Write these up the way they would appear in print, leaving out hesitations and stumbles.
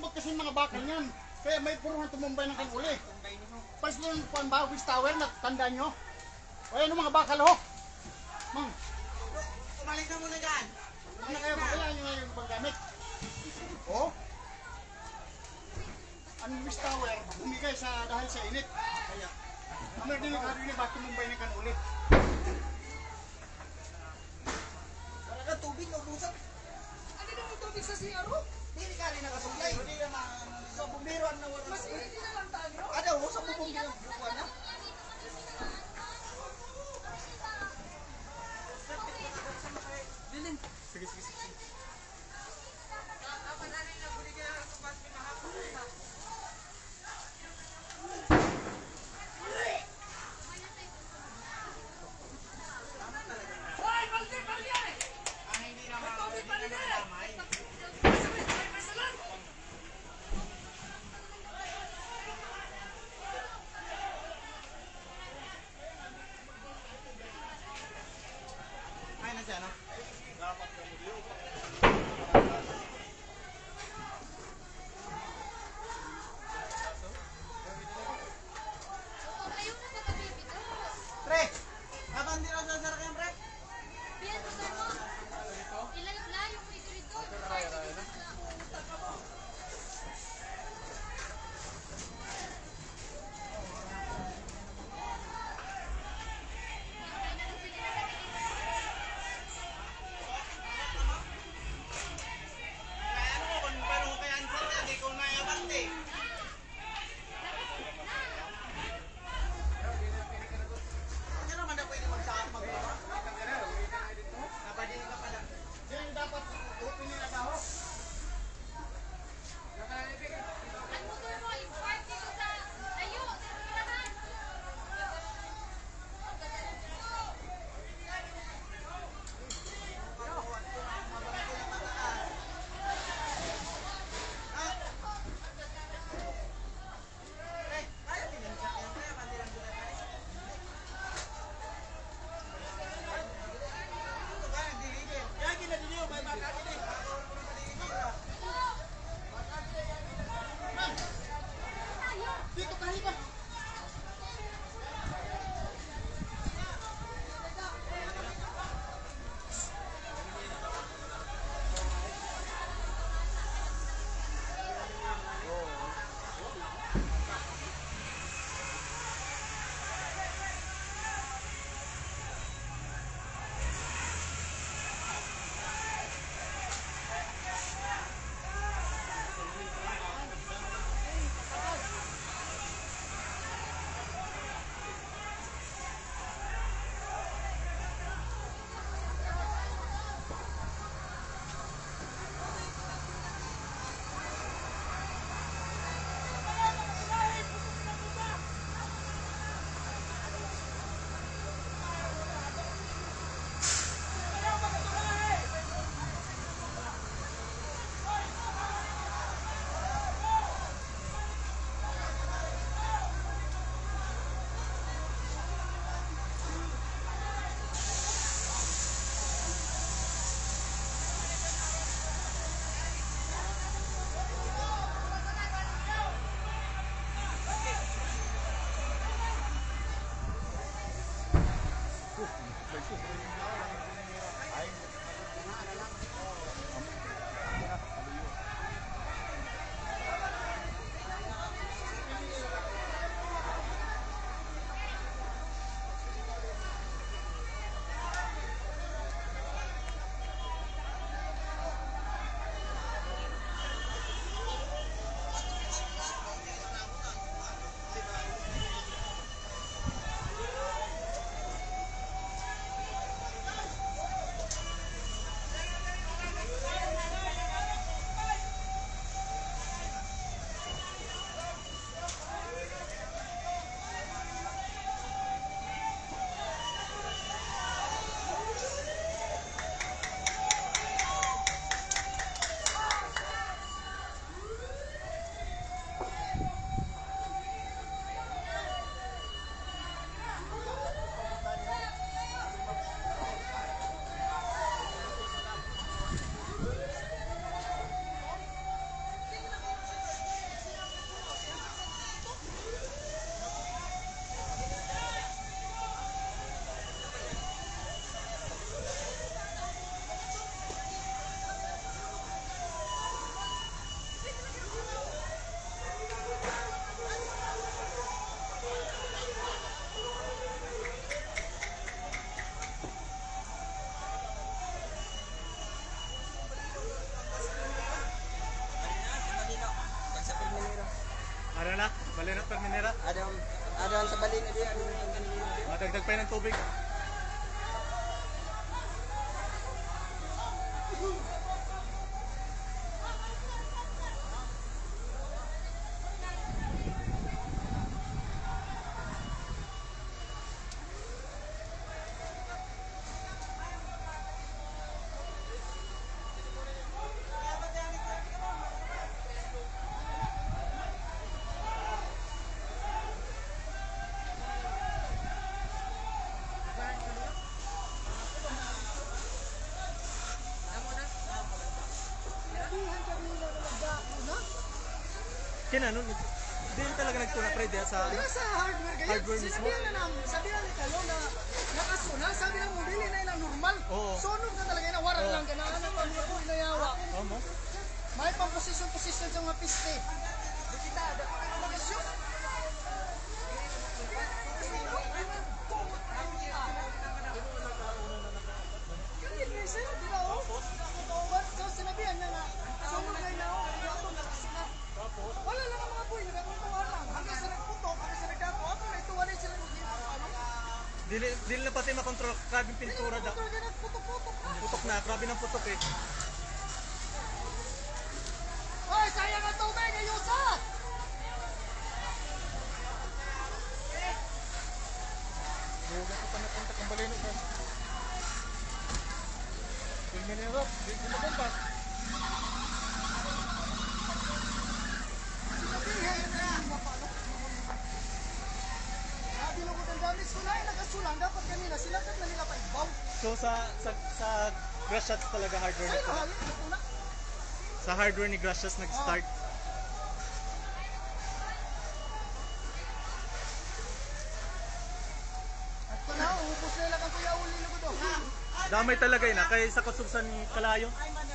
malambot kasi mga bakal niyan. Kaya may puruhan tumumbay ng kanuli. Pas mo yung Bawis Tower, natanda nyo. O yan yung mga bakal ho. Mang. Umalis na muna dyan. Ano kayo, kailangan nyo nga yung paggamit. O? Ang Bawis Tower, bumigay dahil sa init. Kaya, may delikado yun bakit tumumbay ng kanuli. Para ka tubig, naubusan. Ano naman tubig sa CRO? Hindi ka rin nakasuglay. Hindi naman sa bumbiruan na wala. Mas hindi na lang tayo. Ano, sa bumbiruan na. Bilin. Sige. Ay, na siya, no? Pre! Habang di raw sasara kayo, pre? Ano ko, kung paano ko kaya answer niya, di ko mayabante. Ano naman na pwede mag-saat mag-gawa? Nabadili ka pala. Yan yung dapat upin nila daho. Pre, ayaw pinansak yan, pre. Bandilang sila tayo. Ito ka, nagdiligil. Yan, ginadiliw. May makakit eh. Dito ka hiba. Malino Terminera. Adon sa balin dia, adon sa balin. Madagdag pa yun ng tubig. Kinano, din talaga nagtuna pre diya sa Di ba sa hardware kayo? Hardware mismo? Sabihan ni kayo na nakasuna, sabi na mo, dili na ilang normal. Oo. Sunog na talaga na, warang lang ka na, anak pa mga po inayawa. mo. May pang posisyon sa mga piste. Kita, dapat ang posisyon. Ganyan nga sir, di ba oh? So sinabihan na na, sunog na inaw, ayaw nakasuna. Wala lang ang mga boy, nagkakuntuhan lang. Hanggang sa nagputok, hanggang sa nagdako, ako na ituwanin sila ng ano. Dili na pati makontrol, grabing pintura da. Putok-putok na. Putok na, grabe ng putok eh. Hoy, sayang ang tubig, ayusa! Buga ko pa napunta kang balino ka. Terminera, dito na punta. Sabihin na yung mga paano. Sabi lang ko ng damis ko na nagkasulang, dapat kanina sila kat na nila pa ibaw. So sa Gracias talaga hardware Sa'yo nito. halin, ako na. Sa hardware ni Gracias nag-start. At ko na, ubus na lang ang kuya uli na ko do. Damay talaga yun kay sa kusugsan ni Kalayo.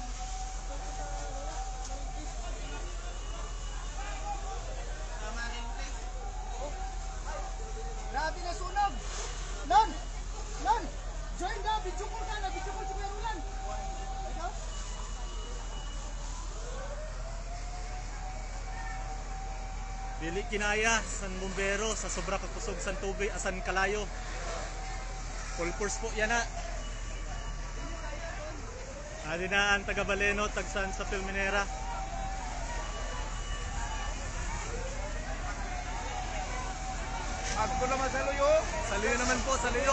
Grabe na sunog. Lon! Lon! Join ka, video call ka na, video call si Kuya Roland. Ikaw? Dili kinaya san bumbero sa sobra kakusog san tubig asan Kalayo. Full force po yan na. Adi na ang taga Baleno tagsan sa Filminera. Ako naman sa luyo. Saliyo naman po, saliyo.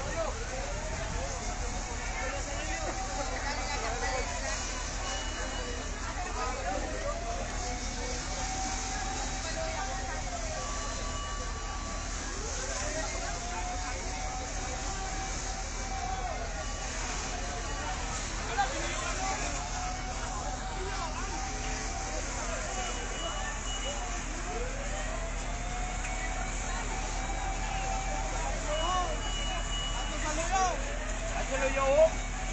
Sa luyo.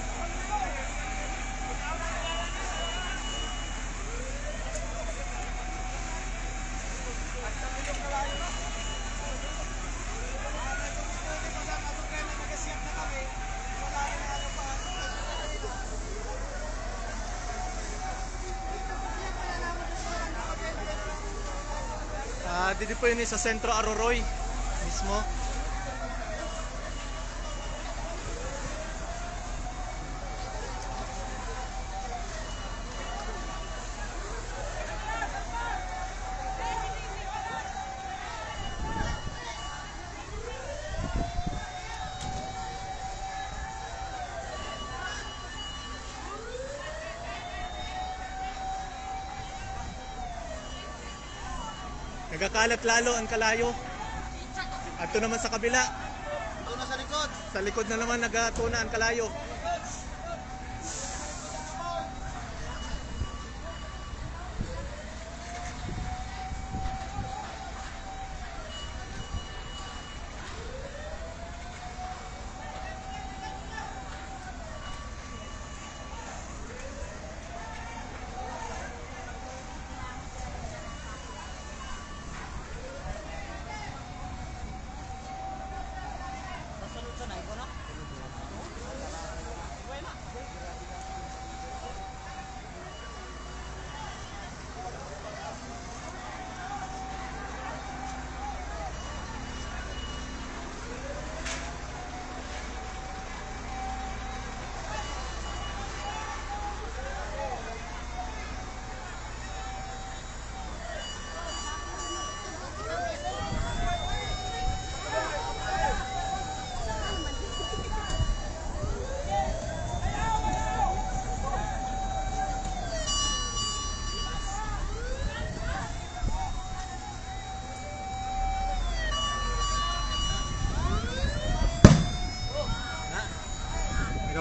Dito po yun sa Sentro Aroroy mismo. Nagkakalat lalo ang Kalayo. At ito naman sa kabila. Ito na sa likod. Sa likod na naman nagatuna ang Kalayo.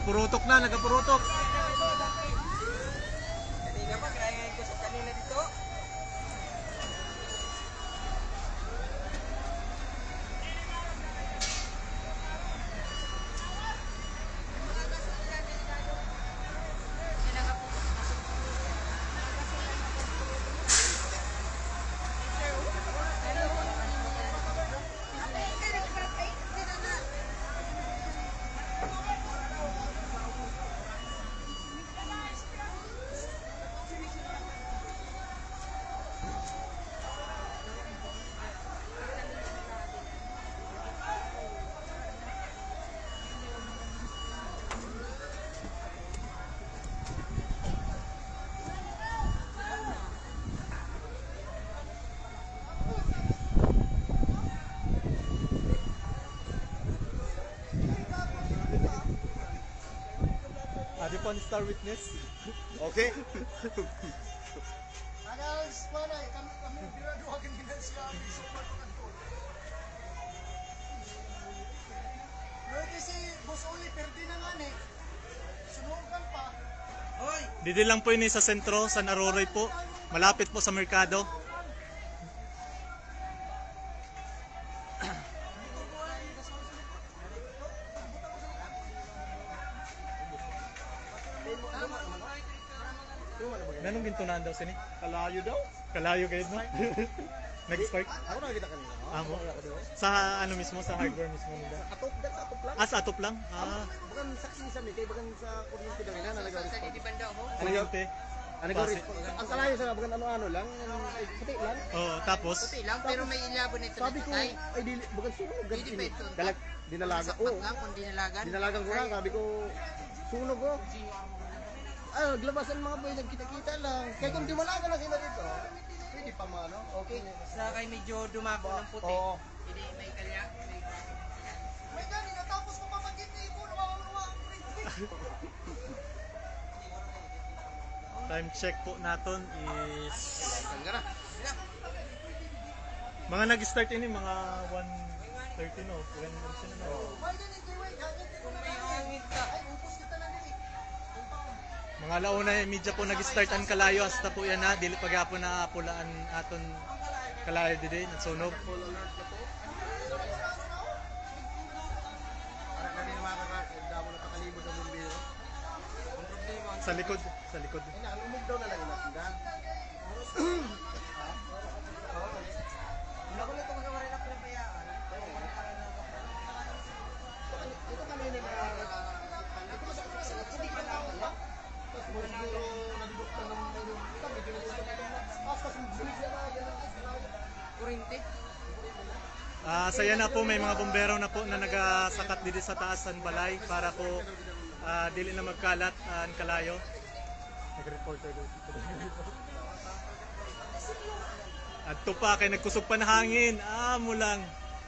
Nagapurutok na, nagapurutok. Kanina pa, kinain ko sa kanina dito. Adi po ang star witness. Okay. Agas, panay, kami biraduhagan din siya. Super control. Pero kasi boss Oli, perdi na nga eh. Sunugan pa. Hoy! Dito lang po ini sa sentro, San Aroroy po. Malapit po sa merkado. Ganong gintunaan daw sini? Kalayo daw. Kalayo kayo no? Nag-spark? Ako nakita kanina. Amo. Sa ano mismo, sa hardware mismo nila. Atop, atop lang. Ah, sa atop lang? Ah, Bukan saksi sa mi, kay bukan sa kuryente daw ina nalagaw Sa di banda ho. kuryente. Nalagaw Base. ang kalayo sa bukan ano-ano lang, puti lang. Oh, tapos, Puti lang, pero may ilabo na ito Sabi na ko, tatay. ay di bukan sunog Hindi pa gani. ito. Dalag dinalaga. Sakpat Oo. lang kung dinalagan. Dinalagan ko lang, sabi ko sunog ko. Ah, glabasan mga boy nagkita-kita lang. Kaya kung dimalaga na sila dito, pwede pa mano. Okay. Sa kay medyo dumako ng puti. Oo. Hindi may kalya. May... May gani, natapos ko pa mag-ibig ko. Nawawawa ang rin. time check po natin is... Tangga na. Mga nag-start ini, mga 1:30 no? When sino na? May gani, kiwi. Hangin din na hangin ka. Ay, upos kita na din eh. Mga launa media po nag-start ang kalayo hasta po yan na dili pagapon na pulaan aton kalayo didi nagsunog. Full alert na po. Para kami na makakakit, damo na pakalimod ng bumbiro. Sa likod, sa likod. Ay na, umog daw na lang yung natinda. Hindi ko nito magawarin ako ng bayaan. Ito kami na ito masakit sa hindi pa na. Tapos bumbiro nabibuktan ng ito, medyo tapos bulig na Kurente. Saya na po may mga bombero na po na nagasakat dito sa taas ng balay para po dili na magkalat ang kalayo. Nag-reporter dito. At to pa kay nagkusog pa na hangin. Mo lang.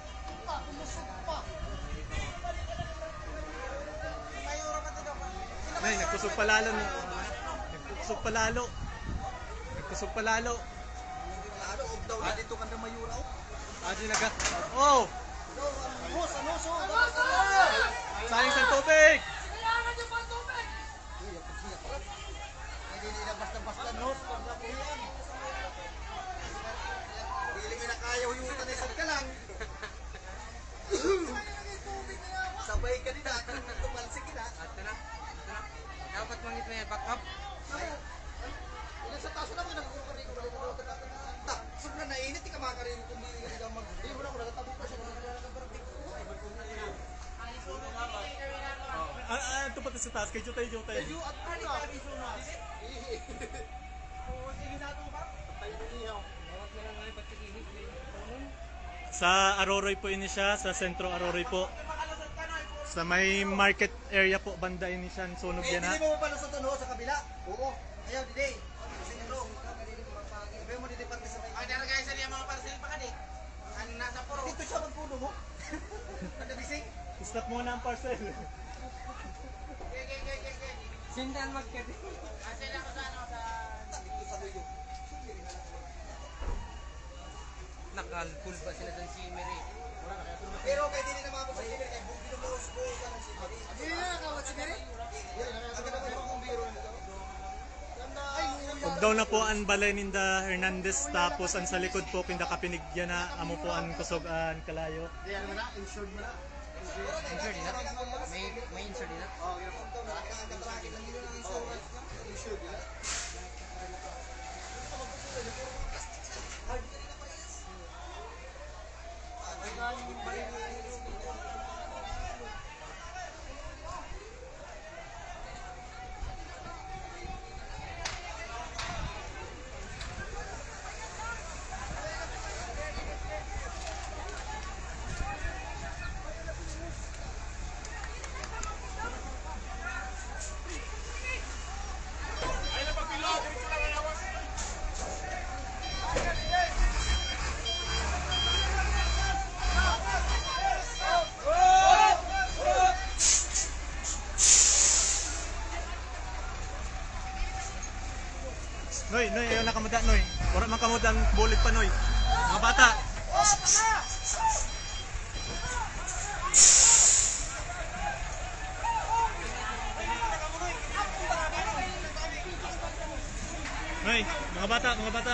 Nay, nagkusog pa lalo. Nagkusog pa lalo. Nagkusog pa lalo. Ano, og daw na dito kanda mayuraw. Adi naga. Oh! Boss, ano so? Sayang sa tubig! Kailangan niyo pa tubig! Hindi nila basta-basta no, pagka po yan. Hindi mo na kaya huyutan na isang ka lang. Sabay ka din natin, tumalsik ka na. Ito na. Ito na. Dapat mangit na yan. Back up. Ilan sa taso naman, nagkukurin ko balik ako. Sobrang nainit, di ka makakarino kung hindi ka mag... Hindi mo na ako nagtabi pa siya. Ito pati sa taas kay Jutay. Yu at pula. Oo, sige na ito ba? Tayo ng ihaw. Sa Aroroy po ini siya, sa sentro Aroroy po. Sa may market area po, banda ini siya, sunog yan ha. Hindi mo pala sa tuno sa kabila? Oo. Ayaw, Diday. Kasi nito. Sabi mo, Diday, pati sa may... Ang naragay sa liya mga parcel pa ka di. Ang nasa puro. Dito siya magpuno mo. Nagabising. Stop muna ang parcel. Sindan magkati. Asel ako sa ano sa... Dito sa duyo. Nakalpul ba sila sa simmer eh. Pero kaya din naman ako sa Kimir, kaya binubuhos-buhos ka ng Kimir. Hindi na nakawat si Mary. Ug daw na po ang balay ninda Hernandez tapos ang sa likod po kinda kapinigyan na amo po ang kusog ang kalayo. Di ano mo na, insured mo na. Insert nila? May insert nila? Oo, Insured nila. Noy, ayaw na kamuda, Noy. Wala man kamuda ang bulig pa, Noy. Mga bata. Noy, mga bata, mga bata.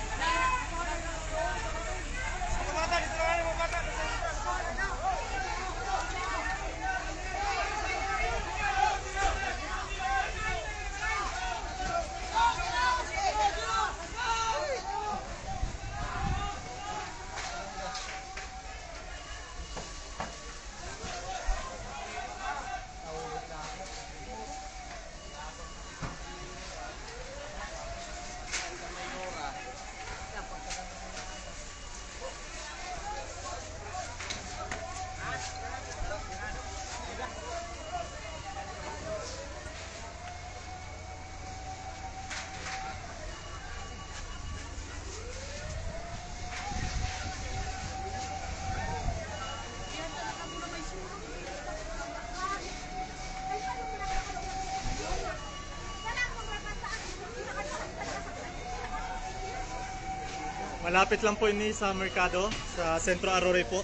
Malapit lang po ini sa merkado, sa Sentro Arroyo po.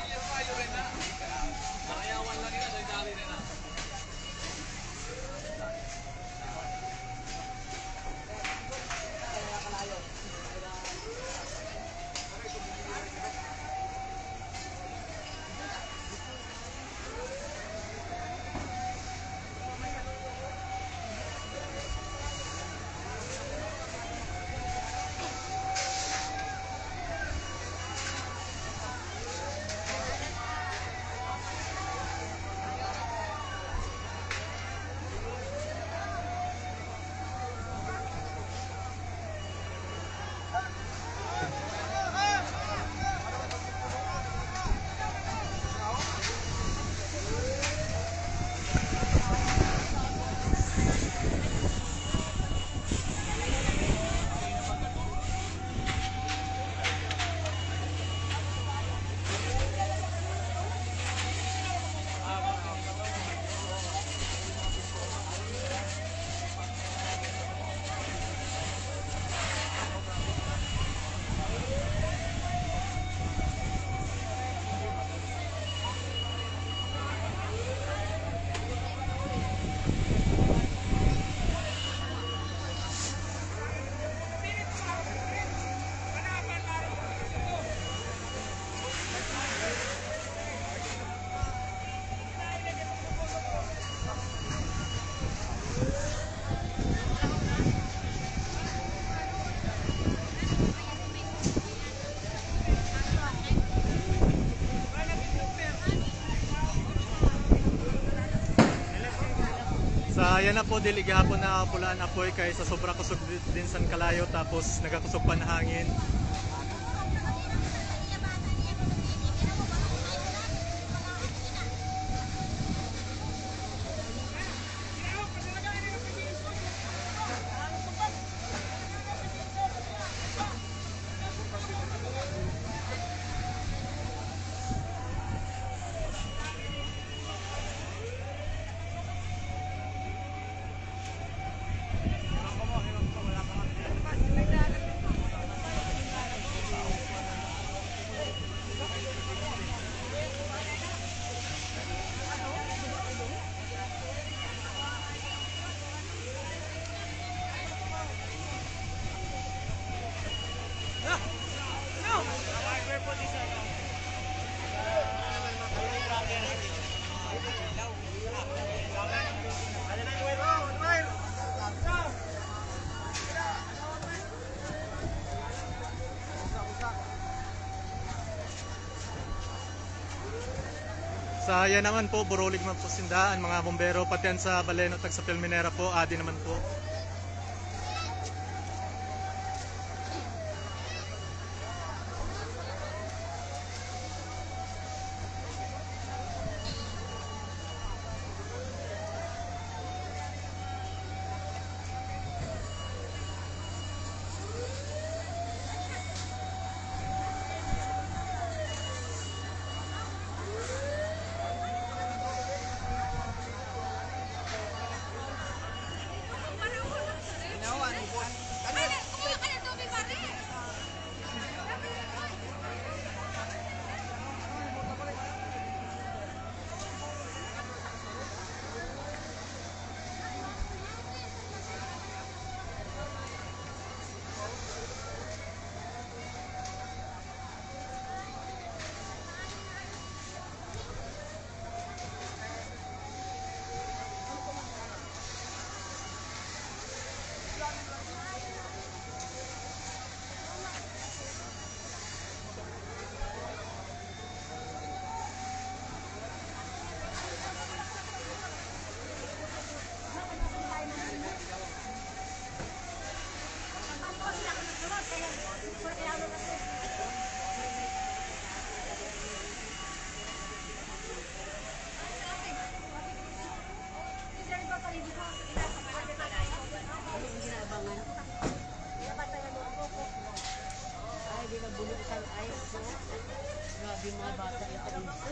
Ayan na po, dili gihapon na pulaan apoy kay sa sobra kusog din sa kalayo tapos nagakusog pa na hangin. Sa yan naman po, Burolig man po sindaan, mga bombero, pati yan sa Baleno, tag sa Pilminera po, adi naman po. Grabe mga bata ito dito.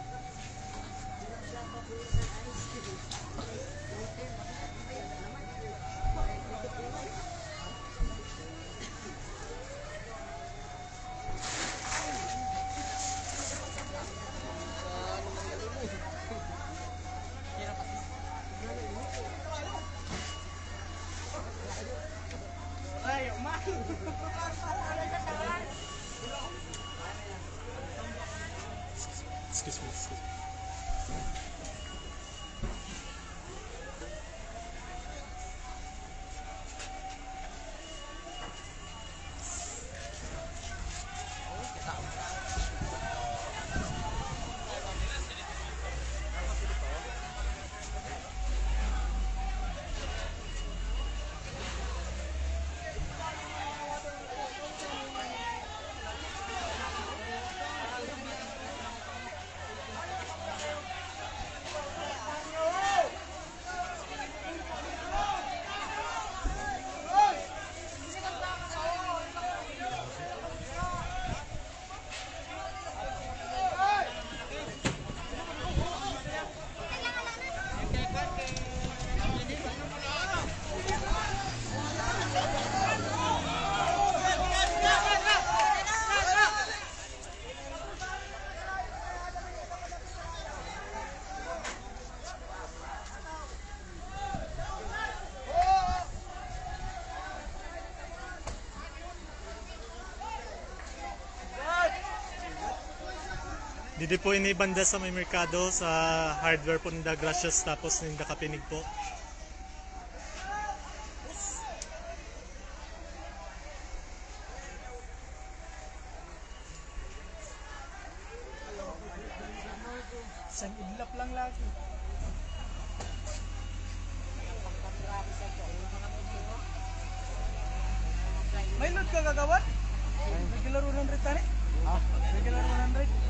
Excuse me. Didi po inibanda sa may merkado sa hardware po ninda Gracias tapos ninda Kapinig po. Isang idlap lang lagi. May load ka gagawan? May kilaro 100 tani? May kilaro 100?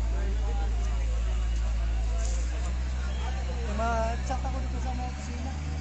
Ma-chat ako dito sa mga opisina.